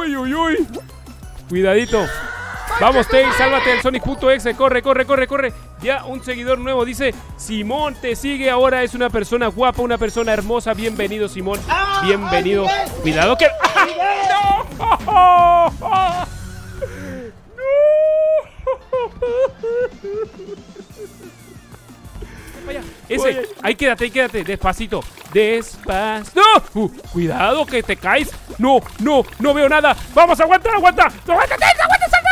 ¡Uy, uy, uy! Cuidadito. Vamos, Tails, sálvate del Sonic.exe. Corre, corre, corre, corre. Ya un seguidor nuevo dice: Simón te sigue ahora, es una persona guapa, una persona hermosa. Bienvenido, Simón. Bienvenido. Cuidado que... ¡No! Vaya. Ese, ahí quédate, despacito. Despacio. ¡No! Cuidado que te caes. No, no, no veo nada. Vamos, aguanta, aguanta. ¡Aguanta, salta!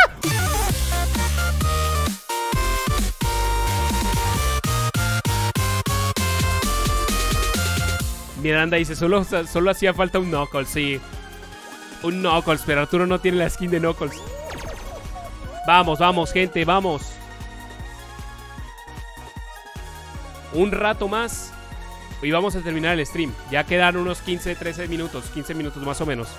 Miranda dice, solo hacía falta un Knuckles, sí. Un Knuckles, pero Arturo no tiene la skin de Knuckles. Vamos, vamos, gente, vamos. Un rato más y vamos a terminar el stream. Ya quedan unos 15, 13 minutos. 15 minutos más o menos.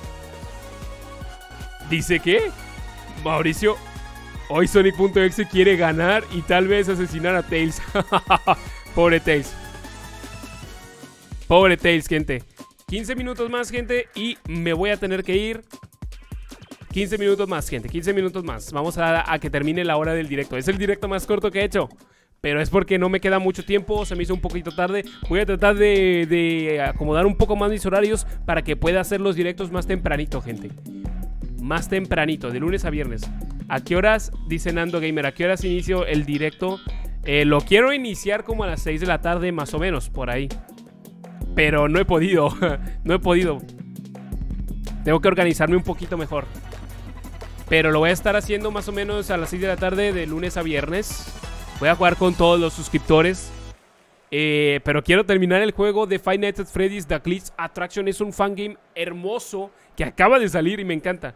¿Dice qué? Mauricio, hoy Sonic.exe quiere ganar y tal vez asesinar a Tails. Pobre Tails. Pobre Tails, gente. 15 minutos más, gente, y me voy a tener que ir. 15 minutos más, gente, 15 minutos más. Vamos a que termine la hora del directo. Es el directo más corto que he hecho, pero es porque no me queda mucho tiempo. Se me hizo un poquito tarde. Voy a tratar de acomodar un poco más mis horarios para que pueda hacer los directos más tempranito, gente. Más tempranito, de lunes a viernes. ¿A qué horas? Dice Nando Gamer. ¿A qué horas inicio el directo? Lo quiero iniciar como a las 6 de la tarde, más o menos, por ahí. Pero no he podido. No he podido. Tengo que organizarme un poquito mejor. Pero lo voy a estar haciendo más o menos a las 6 de la tarde, de lunes a viernes. Voy a jugar con todos los suscriptores. Pero quiero terminar el juego de Five Nights at Freddy's The Glitch Attraction. Es un fangame hermoso que acaba de salir y me encanta.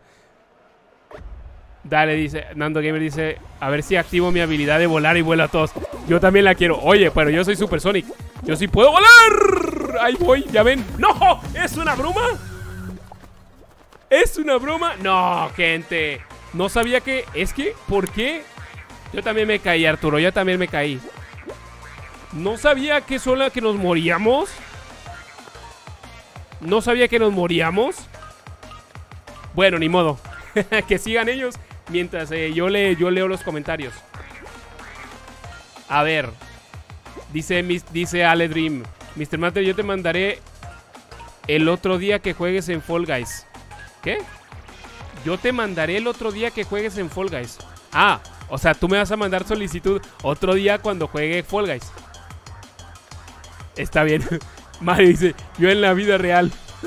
Dale, dice Nando Gamer, dice, a ver si activo mi habilidad de volar y vuelo a todos. Yo también la quiero. Oye, pero yo soy Super Sonic. Yo sí puedo volar. Ahí voy, ya ven. ¡No! ¿Es una broma? ¿Es una broma? No, gente. No sabía que... Es que, ¿por qué? Yo también me caí, Arturo. Yo también me caí. No sabía que solo que nos moríamos. No sabía que nos moríamos. Bueno, ni modo. Que sigan ellos mientras yo leo los comentarios. A ver. Dice Ale Dream. Mr. Matter, yo te mandaré el otro día que juegues en Fall Guys. ¿Qué? Yo te mandaré el otro día que juegues en Fall Guys. Ah, o sea, tú me vas a mandar solicitud otro día cuando juegue Fall Guys. Está bien. Mario dice, yo en la vida real.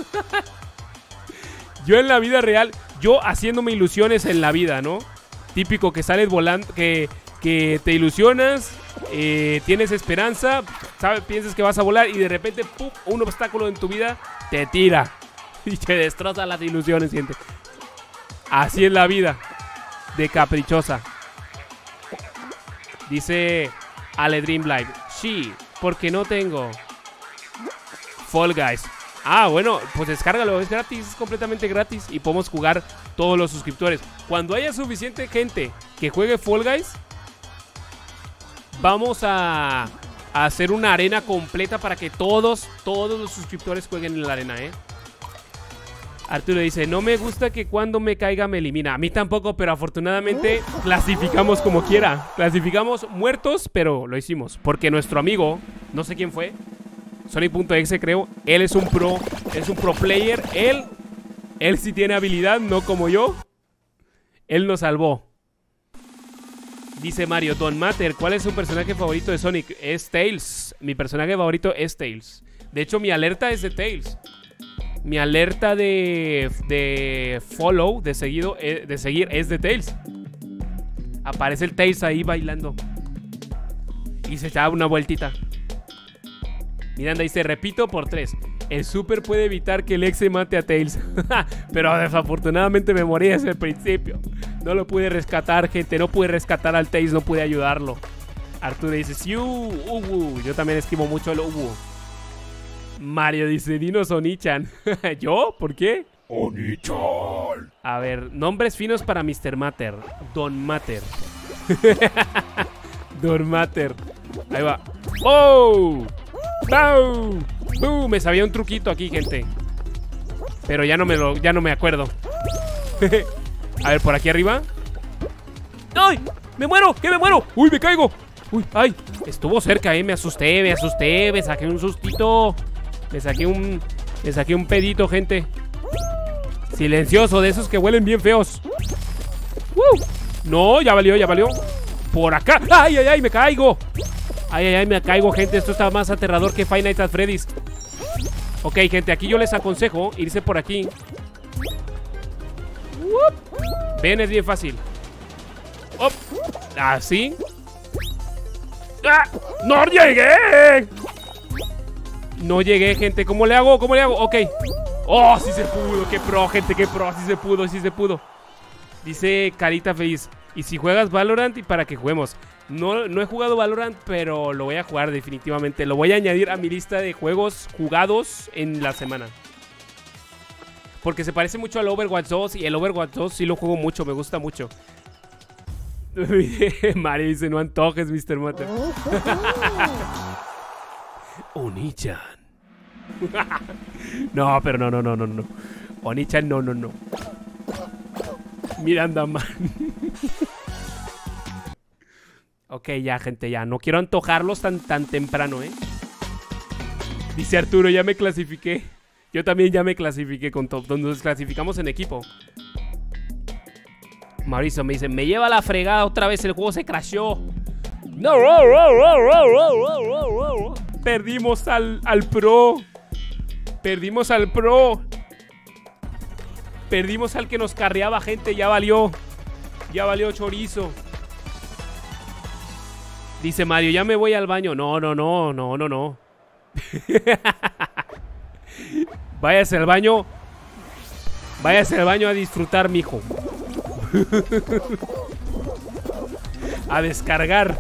Yo en la vida real. Yo haciéndome ilusiones en la vida, ¿no? Típico que sales volando, que te ilusionas, tienes esperanza, ¿sabes? Piensas que vas a volar y de repente, ¡pum!, un obstáculo en tu vida te tira y te destroza las ilusiones, gente. Así es la vida de caprichosa. Dice Ale Dream Live. Sí, porque no tengo Fall Guys. Ah, bueno, pues descárgalo, es gratis, es completamente gratis y podemos jugar todos los suscriptores. Cuando haya suficiente gente que juegue Fall Guys, vamos a hacer una arena completa para que todos los suscriptores jueguen en la arena, Arturo dice, no me gusta que cuando me caiga me elimina. A mí tampoco, pero afortunadamente clasificamos como quiera. Clasificamos muertos, pero lo hicimos. Porque nuestro amigo, no sé quién fue, Sonic.exe creo, él es un pro player. Él sí tiene habilidad, no como yo. Él nos salvó. Dice Mario, Don Matter, ¿cuál es su personaje favorito de Sonic? Es Tails. Mi personaje favorito es Tails. De hecho, mi alerta es de Tails. Mi alerta de follow, de seguir, es de Tails. Aparece el Tails ahí bailando y se da una vueltita. Miranda dice, repito por 3. El Super puede evitar que el exe mate a Tails. Pero desafortunadamente me morí desde el principio. No lo pude rescatar, gente. No pude rescatar al Tails, no pude ayudarlo. Arturo dice, sí, yo también esquivo mucho el Mario dice, dinos Onichan. ¿Yo? ¿Por qué? Onichan. A ver, nombres finos para Mr. Matter. Don Matter. Don Matter. Ahí va. ¡Oh! ¡Oh! Me sabía un truquito aquí, gente. Pero ya no me acuerdo. A ver, por aquí arriba. ¡Ay! ¡Me muero! ¡Que me muero! ¡Uy, me caigo! ¡Uy! ¡Ay! Estuvo cerca, me asusté, me saqué un sustito. Me saqué un pedito, gente. Silencioso, de esos que huelen bien feos. No, ya valió, ya valió. Por acá. ¡Ay, ay, ay! ¡Me caigo! ¡Ay, ay, ay! Me caigo, gente. Esto está más aterrador que Five Nights at Freddy's. Ok, gente, aquí yo les aconsejo irse por aquí. Ven, es bien fácil. Así. ¡Ah! ¡No llegué! No llegué, gente. ¿Cómo le hago? ¿Cómo le hago? Ok. ¡Oh, sí se pudo! ¡Qué pro, gente! ¡Qué pro! Sí se pudo, sí se pudo. Dice Carita Feliz. Y si juegas Valorant y para que juguemos. No he jugado Valorant, pero lo voy a jugar definitivamente. Lo voy a añadir a mi lista de juegos jugados en la semana. Porque se parece mucho al Overwatch 2. Y el Overwatch 2 sí lo juego mucho, me gusta mucho. Mario dice, no antojes, Mr. Matter. Oni-chan. No, pero no. Oni-chan, no. Miranda Man. Ok, ya, gente, ya. No quiero antojarlos tan temprano, Dice Arturo, ya me clasifiqué. Yo también ya me clasifiqué con top. Donde nos clasificamos en equipo. Mauricio me dice, me lleva la fregada otra vez, el juego se crashó. No. Perdimos al pro. Perdimos al pro. Perdimos al que nos carreaba, gente. Ya valió. Ya valió chorizo. Dice Mario, ya me voy al baño. No. Váyase al baño. Váyase al baño a disfrutar, mijo. A descargar.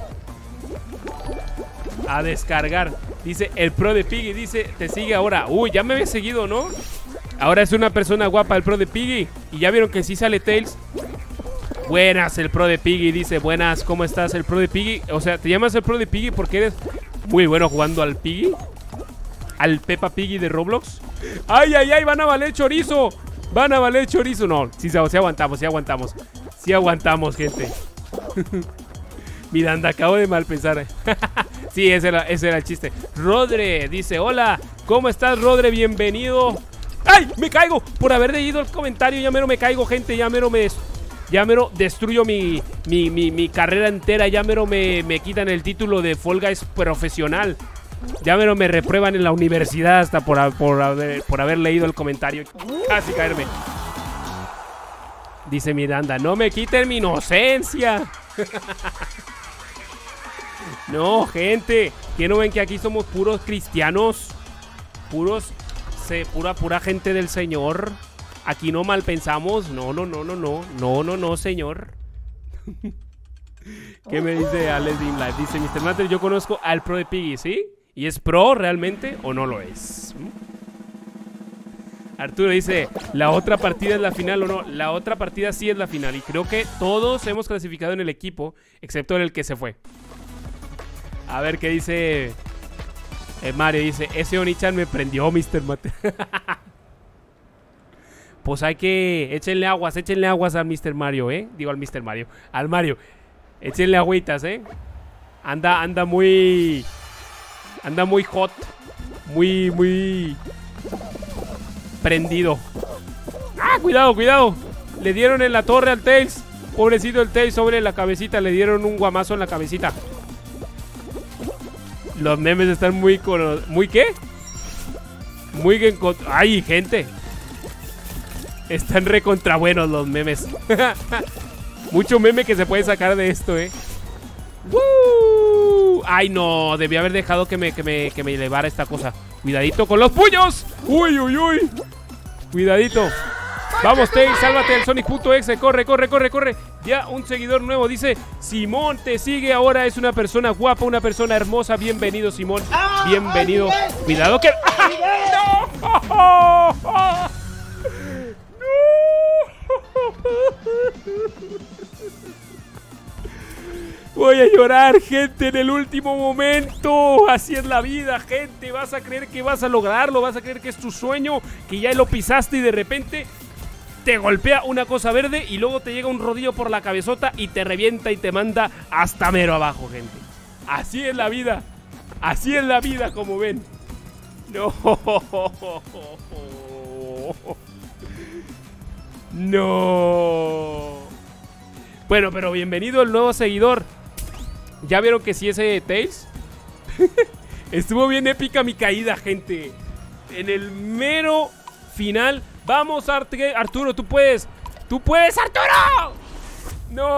A descargar. Dice el pro de Piggy. Dice, te sigue ahora. Uy, ya me había seguido, ¿no? Ahora es una persona guapa el pro de Piggy. Y ya vieron que sí sale Tails. Buenas, el pro de Piggy. Dice, buenas, ¿cómo estás? El pro de Piggy. O sea, te llamas el pro de Piggy porque eres muy bueno jugando al Piggy. Al Peppa Piggy de Roblox. ¡Ay, ay, ay! ¡Van a valer chorizo! ¡Van a valer chorizo! No, sí aguantamos, sí aguantamos. Sí aguantamos, gente. Miranda, acabo de mal pensar. Sí, ese era el chiste. Rodre dice, hola, ¿cómo estás, Rodre? Bienvenido. ¡Ay! ¡Me caigo! Por haber leído el comentario, ya mero me caigo, gente. Ya mero destruyo mi carrera entera. Ya mero me quitan el título de Fall Guys profesional. Ya mero me reprueban en la universidad hasta por haber leído el comentario. Casi caerme. Dice Miranda, no me quiten mi inocencia. No, gente, ¿qué no ven que aquí somos puros cristianos? Pura gente del Señor. Aquí no mal pensamos. No, señor. ¿Qué me dice Alex Dim Live? Dice Mr. Matter, yo conozco al pro de Piggy, ¿sí? ¿Y es pro realmente o no lo es? Arturo dice, ¿la otra partida es la final o no? La otra partida sí es la final. Y creo que todos hemos clasificado en el equipo, excepto en el que se fue. A ver qué dice Mario. Dice, ese Oni-chan me prendió, Mr. Matter. Pues hay que... Échenle aguas al Mr. Mario, Digo al Mr. Mario. Al Mario. Échenle agüitas, Anda muy hot. Muy prendido. ¡Ah! Cuidado. Le dieron en la torre al Tails. Pobrecito el Tails, sobre la cabecita. Le dieron un guamazo en la cabecita. Los memes están muy ¿qué? ¡Ay, gente! Están recontra buenos los memes. Mucho meme que se puede sacar de esto, ¡Woo! ¡Ay, no! Debí haber dejado que me elevara esta cosa. Cuidadito con los puños. ¡Uy! Cuidadito. Vamos, Tails, sálvate del Sonic.exe. Corre. Ya un seguidor nuevo. Dice, Simón te sigue ahora. Es una persona guapa, una persona hermosa. Bienvenido, Simón. Bienvenido. Cuidado que... ¡No! Voy a llorar, gente, en el último momento. Así es la vida, gente. Vas a creer que vas a lograrlo. Vas a creer que es tu sueño, que ya lo pisaste y de repente te golpea una cosa verde y luego te llega un rodillo por la cabezota y te revienta y te manda hasta mero abajo, gente. Así es la vida. Así es la vida, como ven. No. No. Bueno, pero bienvenido el nuevo seguidor. ¿Ya vieron que sí ese Tails? Estuvo bien épica mi caída, gente. En el mero final. Vamos, Arturo, tú puedes. ¡Tú puedes, Arturo! ¡No!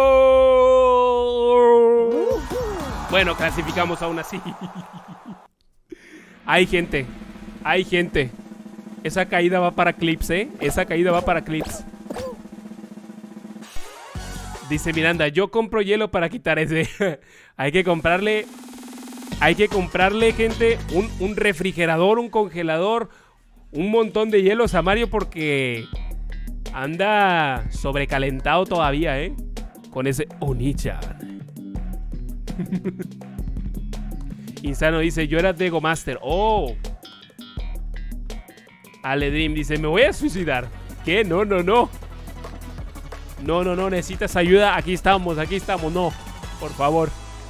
Bueno, clasificamos aún así. Hay gente. Hay gente. Esa caída va para clips, ¿eh? Esa caída va para clips. Dice Miranda, yo compro hielo para quitar ese. Hay que comprarle, gente, un refrigerador, un congelador, un montón de hielos a Mario porque anda sobrecalentado todavía, ¿eh? Con ese Oni-chan. Insano dice, yo era Dego Master. Oh. Ale Dream dice, me voy a suicidar. ¿Qué? No, no, no. No, no, no, necesitas ayuda. Aquí estamos, no. Por favor.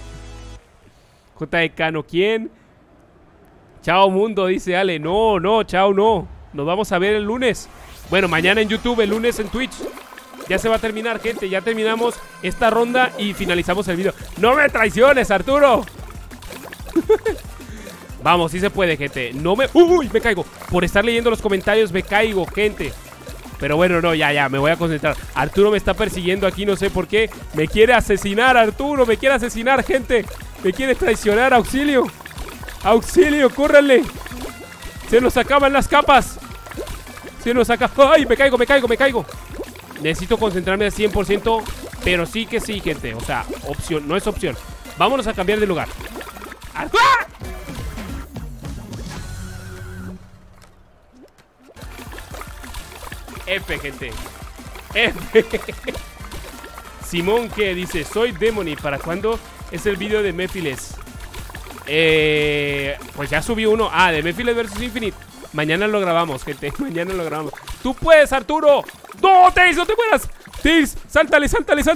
J.E. Cano, ¿quién? Chao mundo, dice Ale. No, no, chao, no. Nos vamos a ver el lunes. Bueno, mañana en YouTube, el lunes en Twitch. Ya se va a terminar, gente. Ya terminamos esta ronda y finalizamos el video. ¡No me traiciones, Arturo! Vamos, sí se puede, gente. No me... ¡Uy! Me caigo. Por estar leyendo los comentarios me caigo, gente. Pero bueno, no, ya, me voy a concentrar. Arturo me está persiguiendo aquí, no sé por qué. Me quiere asesinar, Arturo. Me quiere asesinar, gente. Me quiere traicionar, auxilio. Auxilio, córranle. Se nos acaban las capas. Se nos acaba... ¡Ay! Me caigo. Necesito concentrarme al 100%. Pero sí que sí, gente. O sea, opción, no es opción. Vámonos a cambiar de lugar. ¡Ah! F, gente. F. Simón que dice, soy Demony. ¿Para cuándo es el video de Mephiles? Pues ya subí uno. Ah, de Mephiles vs Infinite. Mañana lo grabamos, gente. Mañana lo grabamos. ¡Tú puedes, Arturo! ¡No, Tails, no te mueras! Tails, sáltale.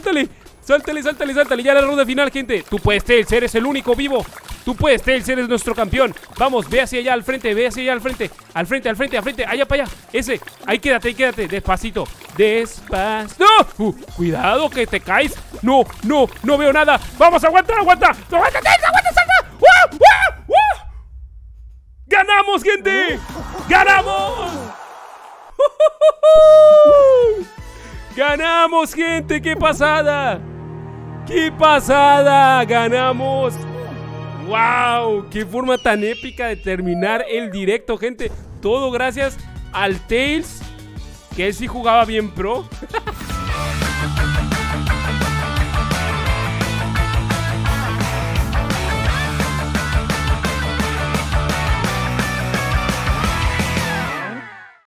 Ya la ronda final, gente. Tú puedes, Tails, eres el único vivo. Tú puedes, Tails, eres nuestro campeón. Vamos, ve hacia allá al frente, Al frente, allá para allá. Ese, ahí quédate, despacito. Despacio. ¡No! Cuidado que te caes. No veo nada. Vamos, aguanta. Aguanta, Tails, salta. ¡Wow! ¡Ganamos, gente! ¡Ganamos! ¡Ganamos, gente! ¡Qué pasada! ¡Ganamos! ¡Wow! ¡Qué forma tan épica de terminar el directo, gente! Todo gracias al Tails, que él sí jugaba bien pro.